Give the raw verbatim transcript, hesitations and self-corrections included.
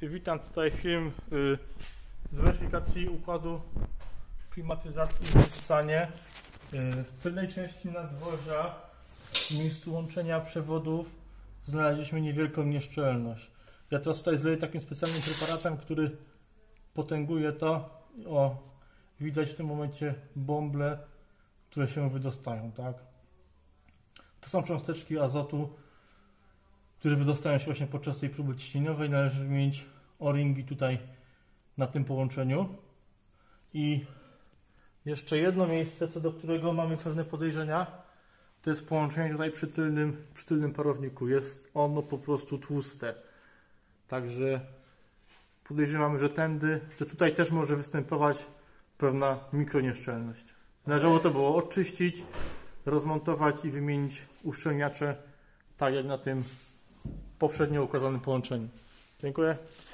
Witam, tutaj film y, z weryfikacji układu klimatyzacji w Nissanie. Y, w tylnej części nadwozia, w miejscu łączenia przewodów, znaleźliśmy niewielką nieszczelność. Ja teraz tutaj zleję takim specjalnym preparatem, który potęguje to. O, widać w tym momencie bąble, które się wydostają, tak? To są cząsteczki azotu, które wydostają się właśnie podczas tej próby ciśnieniowej. Należy wymienić o-ringi tutaj na tym połączeniu. I jeszcze jedno miejsce, co do którego mamy pewne podejrzenia, to jest połączenie tutaj przy tylnym, przy tylnym parowniku. Jest ono po prostu tłuste. Także podejrzewamy, że tędy, że tutaj też może występować pewna mikronieszczelność. Należało to było oczyścić, rozmontować i wymienić uszczelniacze, tak jak na tym poprzednio układanym połączeniu. Dziękuję.